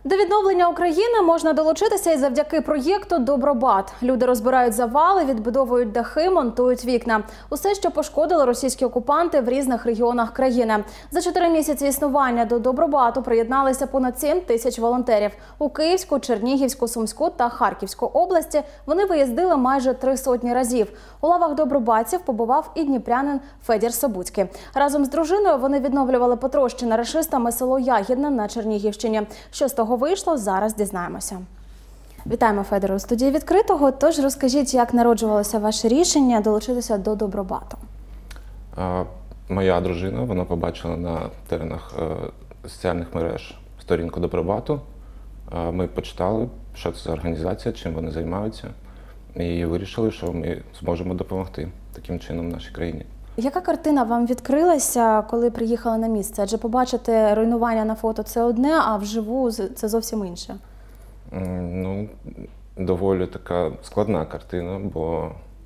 До відновлення України можна долучитися і завдяки проєкту «Добробат». Люди розбирають завали, відбудовують дахи, монтують вікна. Усе, що пошкодили російські окупанти в різних регіонах країни. За 4 місяці існування до «Добробату» приєдналися понад 7 тисяч волонтерів. У Київську, Чернігівську, Сумську та Харківську області вони виїздили майже 300 разів. У лавах добробатців побував і дніпрянин Федір Собуцький. Разом з дружиною вони відновлювали потрощене рашистами село Ягідне на Чернігівщині. Що з того вийшло, зараз дізнаємося. Вітаємо, Федоре, у студії «Відкритого». Тож розкажіть, як народжувалося ваше рішення долучитися до «Добробату»? Моя дружина, вона побачила на теренах соціальних мереж сторінку «Добробату». Ми почитали, що це за організація, чим вони займаються, і вирішили, що ми зможемо допомогти таким чином нашій країні. Яка картина вам відкрилася, коли приїхали на місце? Адже побачити руйнування на фото – це одне, а вживу – це зовсім інше. Ну, доволі така складна картина, бо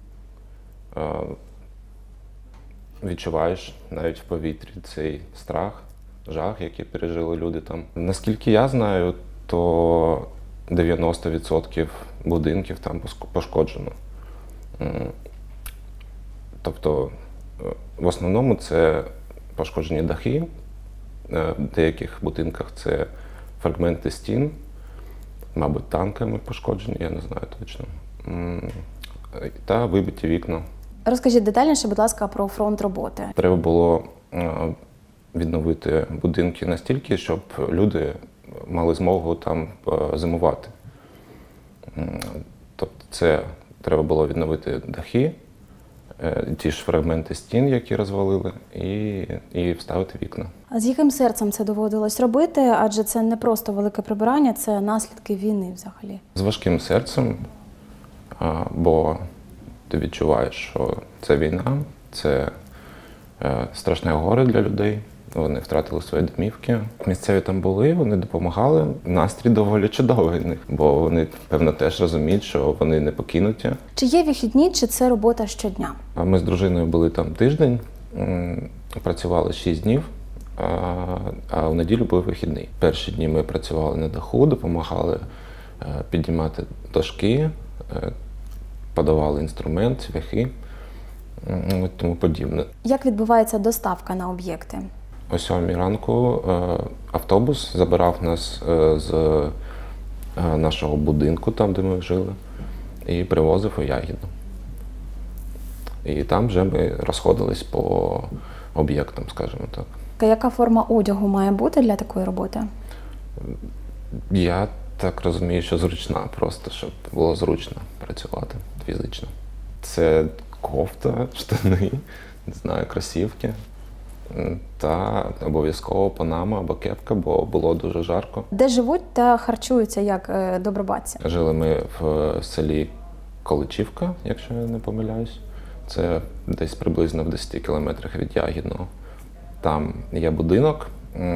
відчуваєш навіть в повітрі цей страх, жах, який пережили люди там. Наскільки я знаю, то 90% будинків там пошкоджено. Тобто, в основному це пошкоджені дахи, в деяких будинках це фрагменти стін, мабуть, танками пошкоджені, я не знаю точно, та вибиті вікна. Розкажіть детальніше, будь ласка, про фронт роботи. Треба було відновити будинки настільки, щоб люди мали змогу там зимувати. Тобто це треба було відновити дахи, ті ж фрагменти стін, які розвалили, і вставити вікна. А з яким серцем це доводилось робити? Адже це не просто велике прибирання, це наслідки війни взагалі. З важким серцем, бо ти відчуваєш, що це війна, це страшне горе для людей. Вони втратили свої домівки. Місцеві там були, вони допомагали. Настрій доволі чудовий в них, бо вони, певно, теж розуміють, що вони не покинуті. Чи є вихідні, чи це робота щодня? Ми з дружиною були там тиждень, працювали 6 днів, а в неділю був вихідний. Перші дні ми працювали на даху, допомагали піднімати дошки, подавали інструмент, цвяхи і тому подібне. Як відбувається доставка на об'єкти? О 7 ранку автобус забирав нас з нашого будинку, там, де ми жили, і привозив у Ягідну. І там вже ми розходились по об'єктам, скажімо так. Яка форма одягу має бути для такої роботи? Я так розумію, що зручна, просто щоб було зручно працювати фізично. Це кофта, штани, не знаю, кросівки. Та обов'язково панама або кепка, бо було дуже жарко. Де живуть та харчуються як добробатці? Жили ми в селі Количівка, якщо я не помиляюсь. Це десь приблизно в 10 кілометрах від Ягідного. Там є будинок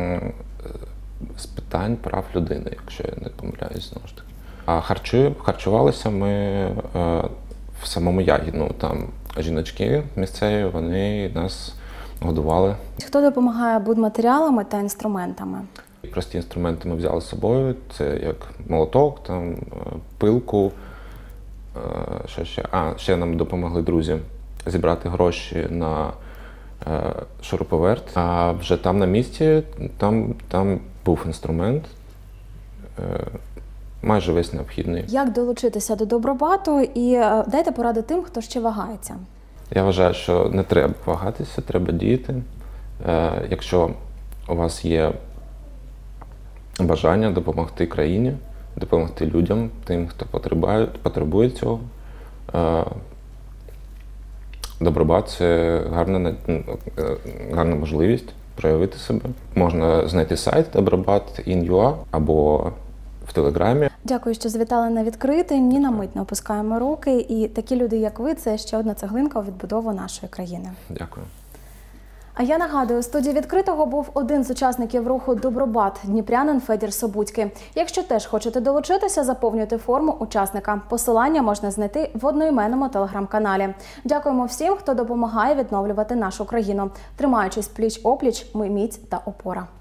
з питань прав людини, якщо я не помиляюсь, знову ж таки. А харчувалися ми в самому Ягідному. Там жіночки місцеві, вони нас годували. Хто допомагає будматеріалами та інструментами? Прості інструменти ми взяли з собою. Це як молоток, там, пилку. Що ще? Ще нам допомогли друзі зібрати гроші на шуруповерт. А вже там на місці, там був інструмент, майже весь необхідний. Як долучитися до Добробату і дайте поради тим, хто ще вагається? Я вважаю, що не треба вагатися, треба діяти. Якщо у вас є бажання допомогти країні, допомогти людям, тим, хто потребує цього, Добробат – це гарна можливість проявити себе. Можна знайти сайт Добробат.in.ua або в Телеграмі. Дякую, що завітали на «Відкритий». Ні на мить не опускаємо руки. І такі люди, як ви, це ще одна цеглинка у відбудову нашої країни. Дякую. А я нагадую, у студії «Відкритого» був один з учасників руху «Добробат» – дніпрянин Федір Собуцький. Якщо теж хочете долучитися, заповнюйте форму учасника. Посилання можна знайти в одноіменному телеграм-каналі. Дякуємо всім, хто допомагає відновлювати нашу країну. Тримаючись пліч-опліч, ми міць та опора.